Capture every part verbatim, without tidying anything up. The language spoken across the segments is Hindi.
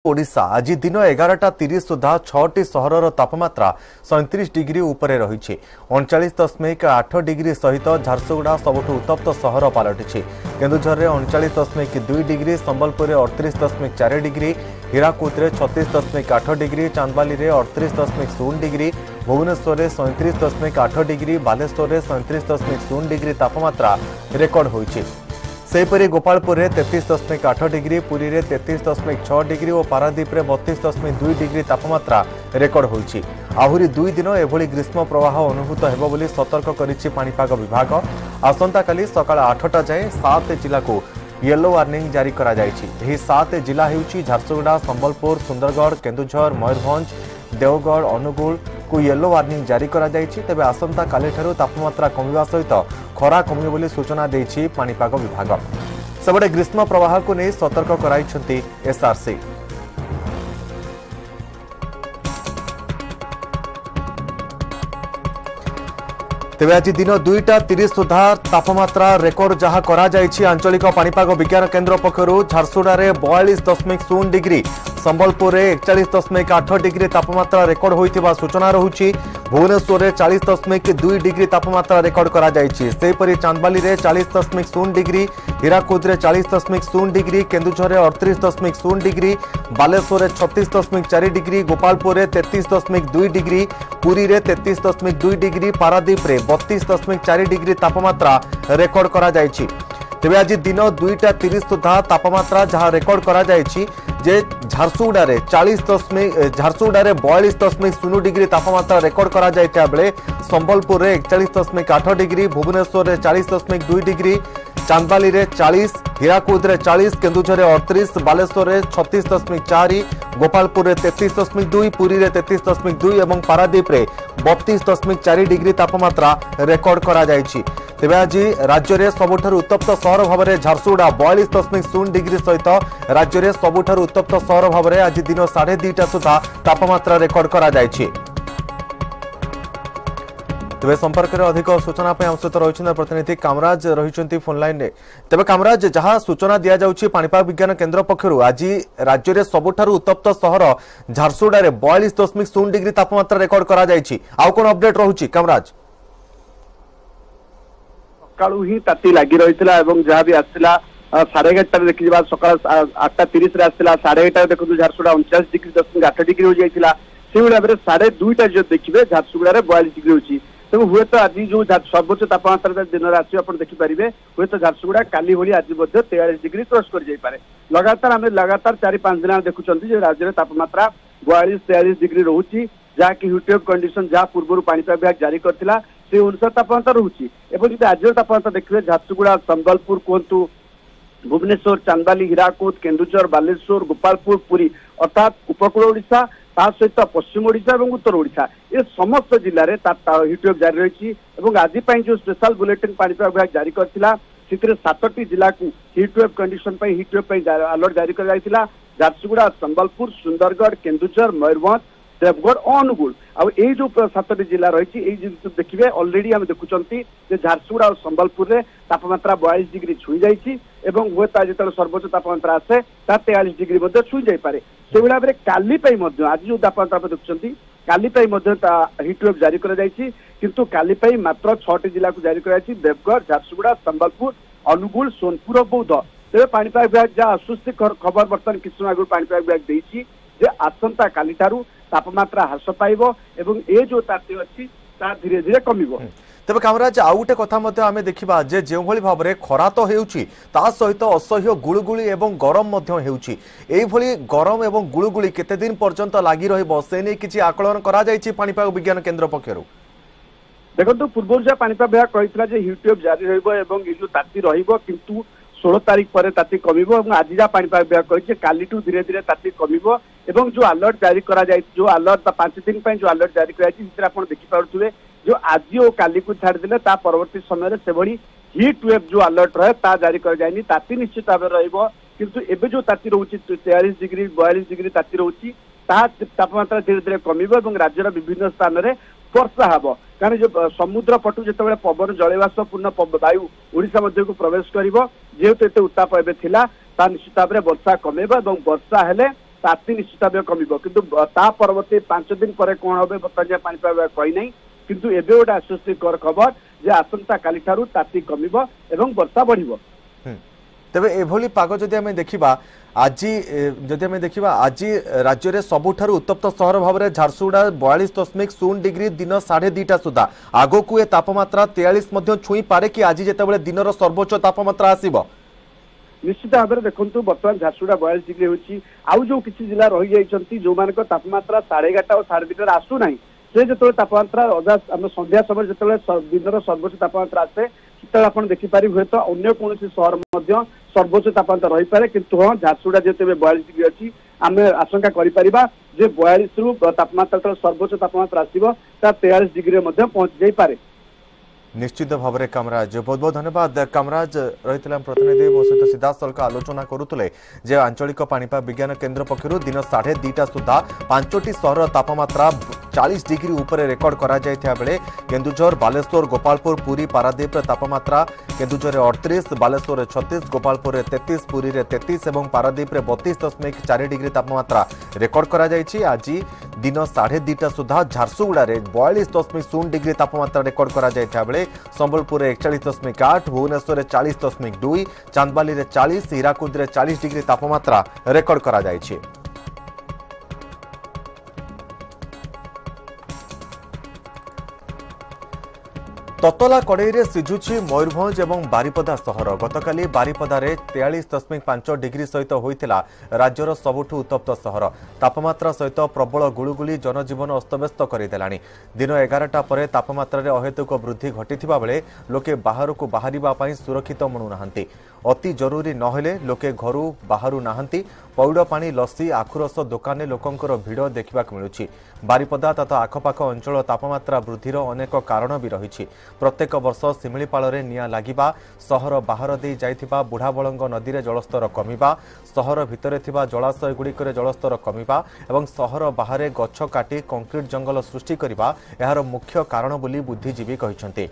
ओडिशा आज दिन एगारटा तीस सुधा छटी सहर तापमात्रा सैंतीस डिग्री उपरे रही अड़चाश दशमिक आठ डिग्री सहित झारसुगुड़ा सबुठु उत्तप्त सहर पलटि केन्दुझर में अड़चाश दशमिक दुई डिग्री संबलपुर अड़तीस दशमिक चार डिग्री हीराकुद में छत्तीस दशमिक आठ डिग्री चांदबाली में अड़तीस दशमिक शून्य डिग्री भुवनेश्वर में सैंतीस दशमिक आठ डिग्री बालेश्वर में सैंतीस दशमिक शून्य डिग्री तापमात्रा रेकर्ड होइछि। सेहीपरि गोपालपुर में तैंतीस दशमिक आठ डिग्री पुरी में तैंतीस दशमिक छह डिग्री और पारादीप में बत्तीस दशमिक दुई डिग्री तापमात्रा रेकर्ड होइछि। आहुरी दुई दिन एभली ग्रीष्म प्रवाह अनुभूत हेबो बोली सतर्क करिछि पाणीपाग विभाग। आसंता काली सकाळ आठटा जाए सात जिला को येलो वार्निंग जारी करा जायछि। एही सात जिला हेउछि झारसुगुड़ा, संबलपुर, सुंदरगढ़, केन्दुझर, मयूरभंज, देवगढ़, अनुगुल को येलो वार्निंग जारी करा जायछि। तेबे आसंता काली ठारू तापमात्रा कमिबा सहित खरा कमिबो बोली सूचना देछि पाणीपाग विभाग। सबडे ग्रीष्म प्रवाह को नहीं सतर्क कराइछन्ति एसआरसी। तेबे आज दिन दुईटा तीस सुधा तापमात्रा रेकर्ड जहां करा जायछि आंचलिक पाणीपाग विज्ञान केन्द्र पक्षरु झारसुगुड़ा रे बयालीस दशमिक शून्य डिग्री, संबलपुर में एकचाश दशमिक आठ डिग्री तापमात्रा रेकर्ड होइथिबा सूचना रहुछि। भुवनेश्वर में चालीस दशमिक दुई डिग्री तापमात्रा रेकर्ड करा जायछि। सेहीपरि चांदबाली में चालीस दशमिक शून्य डिग्री, हीराकुद में चालीस दशमिक शून्य डिग्री, केन्दुझर में अड़तीस दशमिक शून्य डिग्री, बालेश्वर में छत्तीस दशमिक चार डिग्री, गोपालपुर में तैंतीस दशमिक दुई डिग्री, पुरी में तैंतीस दशमिक दुई डिग्री, पारादीप में बत्तीस दशमिक चार डिग्री तापमात्रा रेकर्ड करा जायछि। तेबे आज दिन दुईटा तीस सुधा तापमात्रा जहां रेकर्ड करा जायछि जे झारसुगुड़ा रे चालीस दशमिक झारसुगुड़ा रे बयालीस दशमिक शून्य डिग्री तापमात्रा रेकर्ड करा जायता बेले संबलपुर रे एकचाश दशमिक आठ डिग्री, भुवनेश्वर रे चालीस दशमिक दुई डिग्री, चांदबाली रे चालीस, हीराकुद रे चालीस, केन्दुझर रे अड़तीस, बालेश्वर रे छत्तीस दशमिक चार, गोपालपुर रे तैंतीस दशमिक दुई, पुरी रे तैंतीस दशमिक दुई और पारादीप रे बत्तीस दशमिक चार डिग्री तापमात्रा रेकर्ड करा जायछि। तेबे आज राज्य में सबुठारु उत्तप्त सहर भाव में झारसुगुड़ा बयालीस दशमिक शून्य डिग्री सहित राज्य में सबुठारु उत्तप्त सहर भाव में आज दिन साढ़े दुईटा सुधा तापमात्रा रेकर्ड करा जायछि। तेबे संपर्क में अधिक सूचना आम सहित रही प्रतिनिधि कामराज रही फोन लाइन में। तेबे कामराज जहाँ सूचना दि जाउछि पाणीपाग विज्ञान केन्द्र पक्षरु आज राज्य में सबुठारु उत्तप्त सहर झारसुगुड़ा में बयालीस दशमिक शून्य डिग्री तापमात्रा रेकर्ड करा जायछि। आउ कोन अपडेट रहुछि कामराज? सकाळु ही ताती लगी रही जहाँ भी आसला साढ़े एगारटा देखी सकाल आठटा तीस आसला साढ़े एगारटा देखो झारसुगुड़ा उनचाश डिग्री दशमिक आठ डिग्री हो जाता से भाव में साढ़े दुईटा जो देखिए झारसुगुड़ा में बयालीस डिग्री होती तेज हुए तो आज जो सर्वोच्च तापमात्रा दिन में आसो आप देखिपारे हुए तो झारसुगुड़ा काली भली आज तेयालीस डिग्री क्रॉस कर जाए लगातार आम लगातार चार पांच दिन देखुं राज्य में तापमात्रा बयालीस तेयालीस डिग्री रोचे जहाँकि ह्यूटवेव कंडीशन जहाँ पूर्व पाणीपाग विभाग जारी करथिला से अनुसार तापमात्रा रोचे एवं जो आज तापमात्रा देखिए झारसुगुड़ा, संबलपुर कहतु, भुवनेश्वर, चांदबाली, हीराकुद, केन्दुझर, बालेश्वर, गोपालपुर, पुरी अर्थात उपकूल ओडिशा ता सहित पश्चिम ओडिशा और उत्तर ओडिशा ये समस्त जिले में ह्यूटवेव जारी रही आज जो स्पेशल बुलेटिन पाणीपाग विभाग जारी करथिला से सातटी जिला को हीटवेव कंडीशन हीटवेव अलर्ट जारी कर झारसुगुड़ा, संबलपुर, सुंदरगढ़, केन्दुझर, मयूरभंज, देवगढ़ और अनुगुल आ जो सातटी जिला रही देखिए अलरेडी आम देखुं झारसुगुड़ा और संबलपुर में तापमात्रा बयालीस डिग्री छुई जाइए हुए तो जो सर्वोच्च तापमात्रा आसे तेयालीस डिग्री छुई जापे से भाव में काली आज जो तापमात्रा देखुं काली हीटवेव जारी किंतु काली मात्र छटी जिला को जारी कर देवगढ़, झारसुगुड़ा, संबलपुर, अनुगुल, सोनपुर और बौद्ध। तेज पाणीपाग विभाग जहाँ आश्वस्ति खबर बर्तमान किसी समय आगे पाणीपाग विभाग देछि जे आसंता काली ठारू तापमात्रा ह्रास पाइबो एवं ए जो ताती अछि ता धीरे धीरे कमिबो। तेबे कामराज आउ गोटे कथा मध्य आमे देखिबा जे जेउ भली भाव रे खरा तो हेउची ता सहित असह्य गुळुगुळी एवं गरम मध्य हेउची एई भली गरम एवं गुळुगुळी केते दिन पर्यंत लागि रहिबो से नै किछि आकलन करा जायछि पाणीपाग विज्ञान केन्द्र पक्षरु? देखो पूर्व जहाँ पाणीपाग विभाग कहितला जे ह्यूटवेव जारी रहिबो एवं ए जो ताती रहिबो किंतु सोलह तारीख पर ताती कमिबो और आज जहाँ पाणीपाग विभाग कहिছে कालीठू धीरे धीरे ताती कमिबो एवं जो अलर्ट जारी करा जाय जो अलर्ट पांच दिन पर जो अलर्ट जारी कराई से आप देखिपे जो आज और काली को छाड़देले परवर्ती समय से भली हीट वेव जो अलर्ट रहे ता जारी कर जायनी ताती निश्चित भाव रहिबो किंतु एबे जो ताती रोची तेयालीस डिग्री बयालीस डिग्री ताती रोची तापमात्रा धीरे धीरे कमिबो और राज्यर विभिन्न स्थान में वर्षा हब कारण जो समुद्र पटु जो पवन जलवाष्पूर्ण वायु ओडिशा मध्य को प्रवेश कर जेहेतु एत उत्ताप एवं निश्चित भाव में वर्षा कमेब और वर्षा हेले ताती निश्चित भाव कमिब किंतु ता परवर्ती पांच दिन पर कौन हम बर्तमान पाणीपाग कही ना किंतु एबे गोटे आश्वस्तिकर खबर जे आसंता काली ठारू ताती कमिब एवं वर्षा बढ़िब। तेबे एभली पाग जदि आमे देखिबा आज जदि आमे देखिबा आज राज्य रे सबुठारु उत्तप्त सहर भाव में झारसुगुड़ा बयालीस दशमिक शून्य डिग्री दिन साढ़े दुईटा सुधा आगो को ए तापमात्रा तेयालीस मध्य छुई पारे कि आज जेतेबेले दिनर सर्वोच्च तापमात्रा आसीबो निश्चित भाव में देखो बर्तमान झारसुगुड़ा बयालीस डिग्री होची आउ जो किसी जिला रही जाइछंती जो मानक तापमात्रा साढ़े एगारटा और साढ़े दुईटा आसु नहीं से जो तापमात्रा अधा आम संध्या समय जो दिन सर्वोच्च तापमात्रा आसे से आप देखिपारे हुए तो अन्य कौन सहर सर्वोच्च तापमात्रा रही पारे किंतु हाँ झारसुगुड़ा जेते बयालीस डिग्री अच्छी आम आशंका करिपरिबा जे बयालीस रु तापमात्रा सर्वोच्च तापमात्रा आसीबो ता तेयालीस डिग्री मध्ये पहुंच जाई पारे। निश्चित भाव में कामराज बहुत बहुत धन्यवाद कामराज रही प्रतिनिधि मो सहित सीधा सड़क आलोचना करुले जे आंचलिक पाणीपाग विज्ञान केन्द्र पक्षर दिन साढ़े दुईटा सुधा पांचटी सहर तापमात्रा चालीस डिग्री उपरे रेकर्ड करा जायथिया बेले केन्दुझर बालेश्वर गोपालपुर पुरी पारादीप तापमात्रा केन्दुझर अड़तीस बालेश्वर छत्तीस गोपालपुर तैंतीस पुरी में तैंतीस और पारादीप बतीस दशमिक चार डिग्री तापमात्रा रेकर्ड करा जायछि। आज दिन साढ़े दुईटा सुधा झारसुगुड़ा बयालीस दशमिक शून्य डिग्री तापमात्रा रेकर्ड करा जायथिया बेले संबलपुर एकचालीस दशमिक आठ भुवनेश्वर चालीस दशमिक दुई चांदबाली चालीस हीराकुद चालीस डिग्री तापमात्रा रेकर्ड करा जायछि। ततला कड़े सिझुछि मयूरभंज और बारिपदा सहर गतकाली बारिपदार तेयालीस दशमिक पांच डिग्री सहित होता राज्यर सबुठु उत्तप्त सहर तापमात्रा सहित प्रबल गुळुगुळी जनजीवन अस्तव्यस्त करदेला दिन एगारटा पर तापमात्रा अहेतुक वृद्धि घटी बेले लोके बाहर को बाहर सुरक्षित मणुना अति जरूरी नहेले लोके घरू बाहर नाहांती पौड़ पानी लस्सी आखुरस दुकान लोकंकर भिड़ देखा मिलुछि। बारिपदा तथा आखपाख अंचल तापमात्रा वृद्धिर अनेक कारण भी रही प्रत्येक वर्ष शिमिलीपाल निया लागिबा सहर बाहर दे जाइथिबा बुढ़ाबलंग नदी में जलस्तर कमिबा सहर भितर थिबा जलाशय गुड़िकर जलस्तर कमिबा एवं सहर बाहर गछ काटी कंक्रीट जंगल सृष्टि करिबा एहार मुख्य कारण बोली बुद्धिजीवी कहिसंते।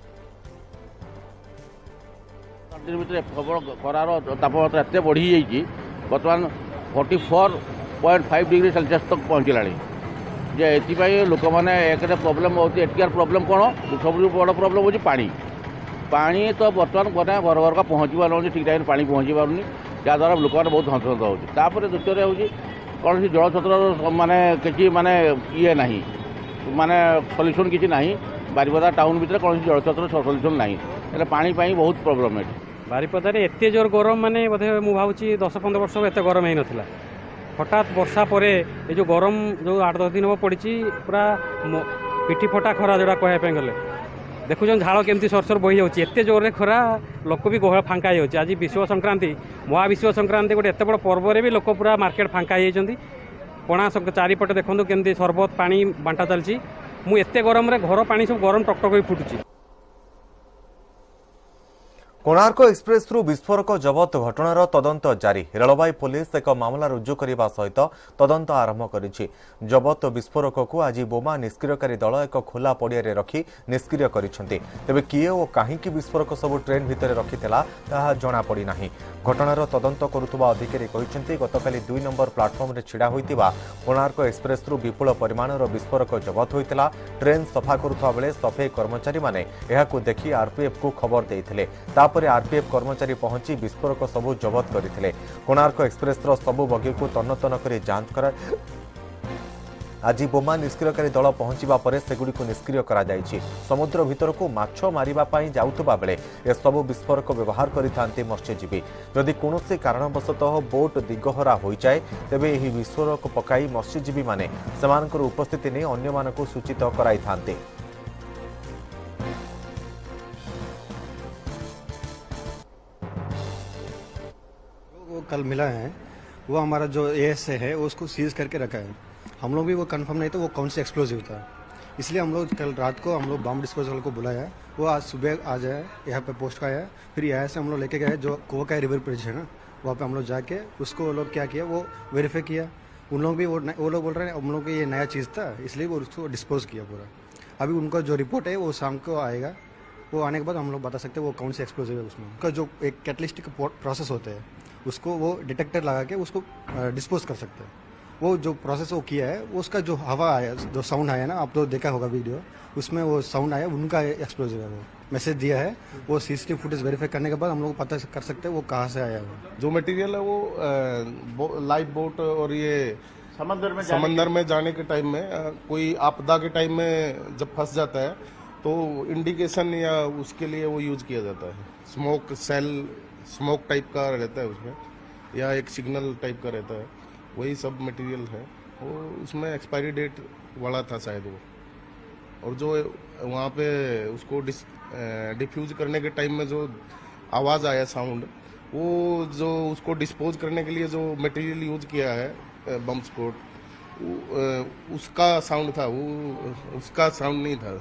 प्रबल खरार तापमात्रा एत बढ़ी जाइए बर्तमान forty four point five degree Celsius तक पहुँचला जे एपाई लोक मैंने एक प्रोब्लेम हो एटिकार प्रोब्लेम कौन सब बड़ प्रोब्लेम हो पानी पानी तो बर्तमान गने घर घर का पहुँची पार ठीक टाइम पानी पहुँची पारनी जहाँद्वारा लोक मैंने बहुत हंसहंस होपर द्वितीय हूँ कौन जलछत्र माने किसी माने ये ना माने सल्यूशन किसी ना बारिपदा टाउन भितर कौन जलछत्र सल्यूशन ना पानी बहुत प्रोब्लेम है। बारिपदार एत जोर गरम माने बोधे मु भावुची दस पंद्रह वर्ष एत गरम ही नाला हठात वर्षा पर ये जो गरम जो आठ दस दिन हम पड़ी पूरा पिटी फटा खरा जोड़ा कहवाई गले देखुन झाड़ केमती सरसर बही जाऊँगी एत जोर खरा लोक भी गहल फांका हो आज विश्व संक्रांति महाविश्व संक्रांति गोटे एत बड़ पर्व भी लोक पूरा मार्केट फांका होती पणा चारिपटे देखो केमती सरबत पानी बांटा चलती मु एत गरम रे घर पानी सब गरम टकटक फुटुची। कोणार्क एक्सप्रेस रु विस्फोरक जबत घटनार तदंत जारी रेलवाई पुलिस एक मामला रुजु करने सहित तदंत आरंभ करिछि। जबत विस्फोरक को आज बोमा निष्क्रियकारी दल एक खोला पड़िया रखी निष्क्रिय करिसेंति तेबे किए ओ काहींकि विस्फोरक सब ट्रेन भितर रखिथिला ताहा जणा पड़ी नाही। घटनार तदंत करुवा अधिकारी कहिसेंति गतकाली दुई नंबर प्लाटफर्म रे छिड़ा होइतिबा कोणार्क एक्सप्रेस रु विपुल परिमाणर विस्फोरक जबत होइतिला ट्रेन सफा करुवा बेले सफाई कर्मचारी माने एहाकु देखि आरपीएफ को खबर देइथिले तापर आरपीएफ कर्मचारी पहुंची विस्फोरक सबू जबत करथिले। कोणार्क एक्सप्रेस रो सबू बगी को तन्न तन्न करी जांच करा आज बोमा निष्क्रियकारी दल पहुंचवा पर सेगुड़ी निष्क्रिय करा जायछि। समुद्र भीतर को माछ मारिबा पई जाउतबा बेले ए सबु विस्फोरक व्यवहार करिथांते मत्स्यजीवी जदि कोनोसी कारणवशतः बोट दिगहरा होई जाए तेबे एही विस्फोरक पकाई मत्स्यजीवी माने सेमानकर उपस्थिति नै अन्य मानकु सूचित कराइथांते। कल मिला है वो हमारा जो एएस है वो उसको सीज करके रखा है। हम लोग भी वो कंफर्म नहीं था वो कौन सी एक्सप्लोजिव था, इसलिए हम लोग कल रात को हम लोग बम डिस्पोजल को बुलाया। वो आज सुबह आ जाए यहाँ पे पोस्ट का आया, फिर यहाँ से हम लोग लेके गए जो कोवकाई रिवर ब्रिज है ना वहाँ पे हम लोग जाके उसको वो लोग क्या किया वो वेरीफाई किया। उन लोग भी वो वो लोग बोल रहे हैं हम लोग को ये नया चीज़ था इसलिए वो उसको डिस्पोज किया पूरा। अभी उनका जो रिपोर्ट है वो शाम को आएगा, वो आने के बाद हम लोग बता सकते हैं वो कौन सी एक्सप्लोजिव है। उसमें उनका जो एक कैटलिस्टिक प्रोसेस होता है उसको वो डिटेक्टर लगा के उसको डिस्पोज कर सकते हैं। वो जो प्रोसेस वो किया है उसका जो हवा आया, जो साउंड आया ना, आप तो देखा होगा वीडियो, उसमें वो साउंड आया, उनका एक्सप्लोजिव है। वो मैसेज दिया है, वो सीसीटीवी फुटेज वेरीफाई करने के बाद हम लोग पता कर सकते हैं वो कहाँ से आया है। जो मटेरियल है वो लाइफ बोट और ये समंदर में समंदर में जाने के टाइम में आ, कोई आपदा के टाइम में जब फंस जाता है तो इंडिकेशन या उसके लिए वो यूज किया जाता है। स्मोक सेल स्मोक टाइप का रहता है उसमें, या एक सिग्नल टाइप का रहता है, वही सब मटेरियल है। वो उसमें एक्सपायरी डेट वाला था शायद वो, और जो वहाँ पे उसको डिस डिफ्यूज करने के टाइम में जो आवाज़ आया साउंड, वो जो उसको डिस्पोज करने के लिए जो मटेरियल यूज किया है बम स्पोर्ट, उसका साउंड था, वो उसका साउंड नहीं था।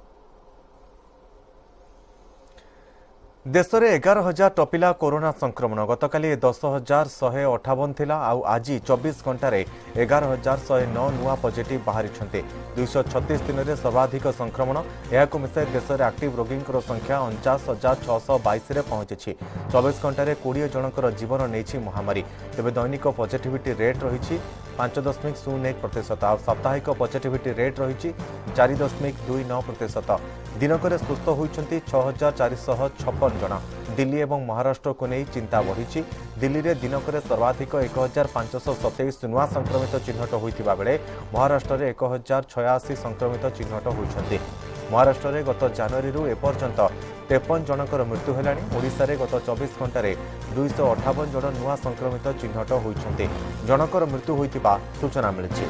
देश में एगार हजार टपिला कोरोना संक्रमण। गतकाली दस हजार शहे अठावन थिला आउ आज चौबीस घंटे एगार हजार शहे नौ नुआ पॉजिटिव बाहरी दुईश छत्तीस दिन में सर्वाधिक संक्रमण। यह मिसाई देश में एक्टिव रोगी संख्या अणचाश हजार छःश बैश पहुंची। चौबीस घंटे कोड़े जनकर जीवन नहीं महामारी। तेज दैनिक पॉजिटिविटी रेट रही पांच दशमिक शून्य एक प्रतिशत आ साप्ताहिक पॉजिटिविटी रेट रही चार दशमिक दुई नौ प्रतिशत। दिनक सुस्थ होती छह हजार चार शह छप्पन जन। दिल्ली और महाराष्ट्र को नहीं चिंता बढ़ी। दिल्ली में दिनक सर्वाधिक एक हजार पांचश सतैश नुआ संक्रमित चिन्हट होता बेले महाराष्ट्र में एक हजार छयाशी संक्रमित चिन्हट होती। महाराष्ट्र में गत जनवरी एपर्यंत तेपन जनकर मृत्यु है। ओडिशा रे गत चौबीस घंटे दुईश अठावन जन नुआ संक्रमित चिन्हट होती। जनकर मृत्यु होता सूचना मिली।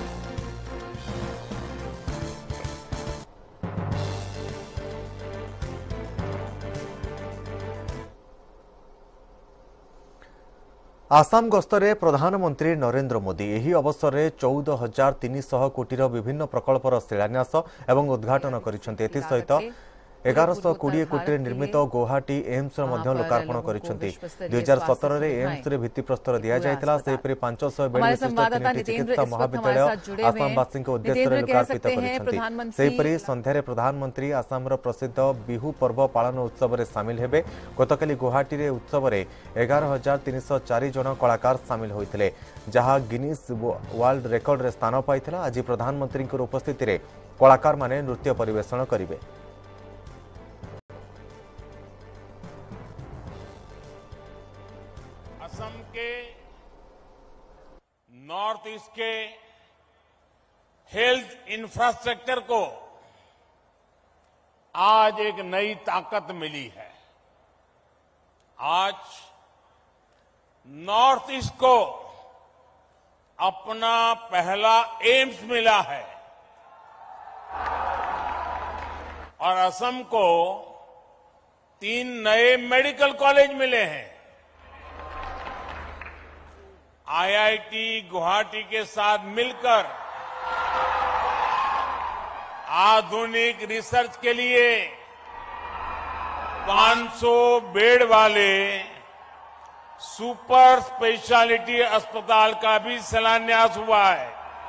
आसाम गस्तरे प्रधानमंत्री नरेंद्र मोदी एही अवसर में चौदह हजार तीन शह कोटी विभिन्न प्रकल्पर शिलान्यास एवं उद्घाटन करिसेंते। एथि सहित एगारश कोड़े कोटी निर्मित गुवाहाटी एम्स लोकार्पण करिसेंते। दुई हजार सतर में एम्स भित्तिप्रस्तर दि जाइतिला। सेपरि पांचश बयालीस चिकित्सा महाविद्यालय आसामवासी उद्देश्य लोकार्पित करिसेंते। सेपरि संध्यारे प्रधानमंत्री आसामर प्रसिद्ध बिहू पर्व पालन उत्सव में सामिल हेबे। गतकाली गुवाहाटी रे उत्सव में एगार हजार तीन सौ चार जन कलाकार सामिल होइथिले, जहां गिनीज वर्ल्ड रेकर्ड रे स्थान पाइथिला। आज प्रधानमंत्री उपस्थिति रे कलाकार माने नृत्य परिवेषण करिवे। असम के नॉर्थ ईस्ट के हेल्थ इंफ्रास्ट्रक्चर को आज एक नई ताकत मिली है। आज नॉर्थ ईस्ट को अपना पहला एम्स मिला है और असम को तीन नए मेडिकल कॉलेज मिले हैं। आईआईटी गुवाहाटी के साथ मिलकर आधुनिक रिसर्च के लिए पांच सौ बेड वाले सुपर स्पेशलिटी अस्पताल का भी शिलान्यास हुआ है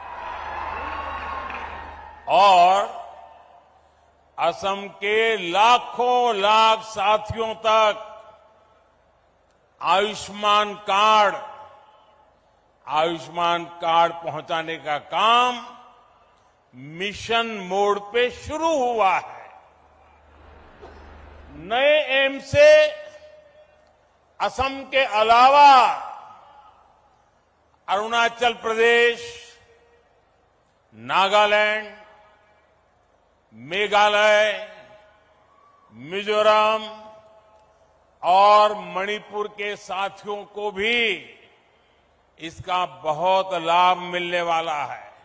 और असम के लाखों लाख साथियों तक आयुष्मान कार्ड आयुष्मान कार्ड पहुंचाने का काम मिशन मोड पे शुरू हुआ है। नए एम्स से असम के अलावा अरुणाचल प्रदेश, नागालैंड, मेघालय, मिजोरम और मणिपुर के साथियों को भी इसका बहुत लाभ मिलने वाला है।